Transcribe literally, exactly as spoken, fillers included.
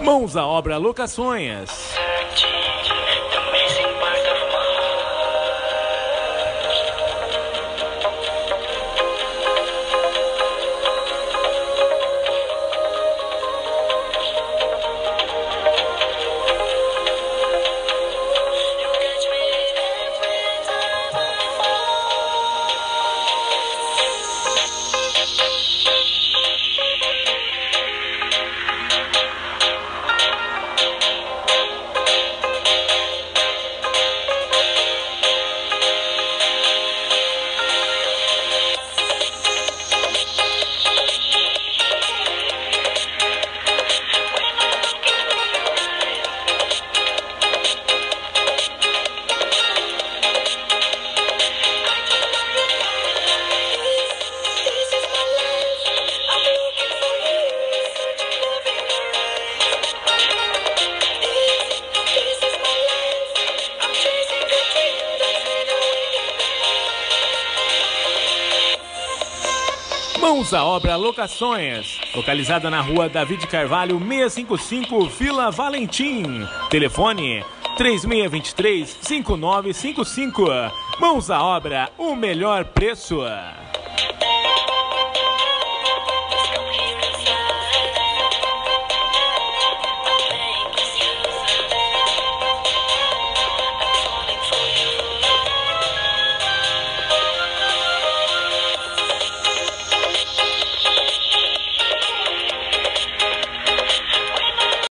Mãos à Obra Locações. Mãos à Obra Locações, localizada na rua David Carvalho, seiscentos e cinquenta e cinco, Vila Valentim. Telefone três seis dois três, cinco nove cinco cinco. Mãos à Obra, o melhor preço.